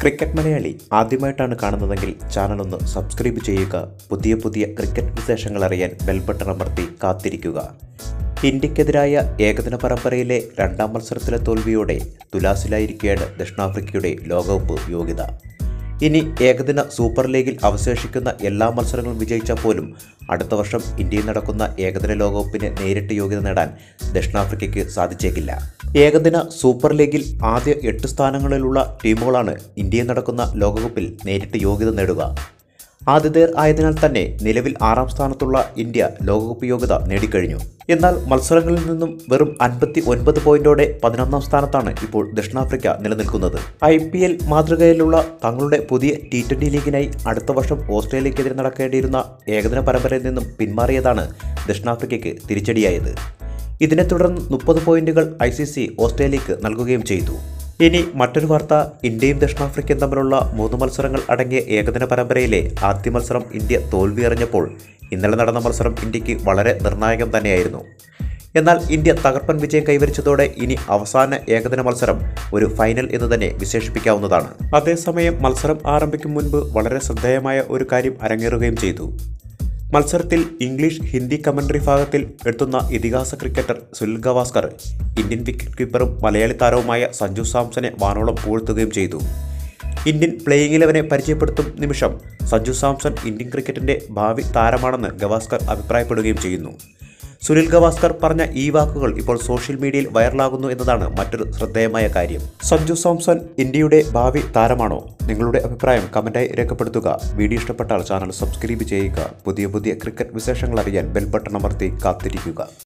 Cricket Malayali ആദ്യമായിട്ടാണ് കാണുന്നതെങ്കിൽ channel ഒന്ന് സബ്സ്ക്രൈബ് ചെയ്യുക. പുതിയ ക്രിക്കറ്റ് വിശേഷങ്ങൾ അറിയാൻ ബെൽ ബട്ടൺ അമർത്തി കാത്തിരിക്കുക. ഇന്ത്യക്കെതിരായ ഏകദിന പരമ്പരയിലെ രണ്ടാം മത്സരത്തിലെ തോൽവിയോടെ തുലാസിലായിരിക്കുകയാണ് ദക്ഷിണാഫ്രിക്കയുടെ ലോകകപ്പ് യോഗ്യത. ഇനി ഏകദിന സൂപ്പർ ലീഗിൽ അവശേഷിക്കുന്ന എല്ലാ മത്സരങ്ങളും വിജയിച്ചാൽ പോലും അടുത്ത വർഷം ഇന്ത്യയിൽ നടക്കുന്ന ഏകദിന ലോകകപ്പിന് നേരിട്ട് യോഗ്യത നേടാൻ ദക്ഷിണാഫ്രിക്കയ്ക്ക് സാധിച്ചേക്കില്ല. ഏകദിന സൂപ്പർ ലീഗിൽ ആദ്യ 8 സ്ഥാനങ്ങളിലുള്ള ടീമുകളാണ് ഇന്ത്യയിൽ നടക്കുന്ന ലോകകപ്പിൽ നേരിട്ട് യോഗ്യത നേടുക. ആതിഥേയർ ആയതിനാൽ തന്നെ നിലവിൽ 6ാം സ്ഥാനത്തുള്ള ഇന്ത്യ ലോകകപ്പ് യോഗ്യത നേടിക്കഴിഞ്ഞു. എന്നാൽ മത്സരങ്ങളിൽ നിന്നും വെറും 59 പോയിന്റോടെ 11ാം സ്ഥാനത്താണ് ഇപ്പോൾ ദക്ഷിണാഫ്രിക്ക നിലനിൽക്കുന്നത്. IPL മാതൃകയിലുള്ള തങ്ങളുടെ പുതിയ T20 ലീഗിനായി അടുത്ത വർഷം ഓസ്ട്രേലിയക്കെതിരെ നടക്കേണ്ടിയിരുന്ന ഏകദിന പരമ്പരയിൽ നിന്നും പിന്മാറിയതാണ് ദക്ഷിണാഫ്രിക്കയ്ക്ക് തിരിച്ചടിയായത്. ഇതിനെ തുടർന്ന് 30 പോയിന്റുകൾ ICC ഓസ്ട്രേലിയക്ക് നൽകുകയും ചെയ്തു. ഇനി മറ്റൊരു വാർത്ത, ഇന്ത്യയും ദക്ഷിണാഫ്രിക്കയും തമ്മിലുള്ള 3 മത്സരങ്ങൾ അടങ്ങിയ ഏകദിന പരമ്പരയിലെ ആദ്യ മത്സരം ഇന്ത്യ തോൽവി അറിഞ്ഞപ്പോൾ ഇന്നലെ നടന്ന മത്സരം ഇന്ത്യക്ക് വളരെ നിർണായകം തന്നെയായിരുന്നു. എന്നാൽ ഇന്ത്യ തകർപ്പൻ വിജയം കൈവരിച്ചതോടെ ഇനി അവസാന ഏകദിന മത്സരം ഒരു ഫൈനൽ എന്ന് തന്നെ വിശേഷിപ്പിക്കാവുന്നതാണ്. അതേസമയം മത്സരം ആരംഭിക്കും മുൻപ് വളരെ ശ്രദ്ധേയമായ ഒരു കാര്യം അരങ്ങേറുകയും ചെയ്തു. മത്സരത്തിൽ ഇംഗ്ലീഷ് ഹിന്ദി കമന്ററി ഭാഗത്തിൽ എത്തുന്ന ഇതിഹാസ cricketer Sunil Gavaskar Indian wicket കീപ്പറും മലയാളി താരവുമായ സഞ്ജു സാംസനെ വാനോളം പുകഴ്ത്തുകയും ചെയ്തു. ഇന്ത്യൻ പ്ലേയിങ് 11 പരിചയപ്പെടുത്തും നിമിഷം സഞ്ജു സാംസൺ ഇന്ത്യൻ ക്രിക്കറ്റിന്റെ ഭാവി താരമാണെന്ന് ഗവാസ്കർ അഭിപ്രായപ്പെടുകയും ചെയ്യുന്നു. സുനിൽ ഗവാസ്കർ പറഞ്ഞ ഈ വാക്കുകൾ ഇപ്പോൾ സോഷ്യൽ മീഡിയയിൽ വൈറലാകുന്നു എന്നതാണ് മറ്റൊരു ശ്രദ്ധേയമായ കാര്യം. സഞ്ജു സാംസൺ ഇന്ത്യയുടെ ഭാവി താരമാണോ? നിങ്ങളുടെ അഭിപ്രായം കമന്റായി രേഖപ്പെടുത്തുക. വീഡിയോ ഇഷ്ടപ്പെട്ടാൽ ചാനൽ സബ്സ്ക്രൈബ് ചെയ്യുക. പുതിയ ക്രിക്കറ്റ് വിശേഷങ്ങൾ അറിയാൻ ബെൽ ബട്ടൺ അമർത്തി കാത്തിരിക്കുക.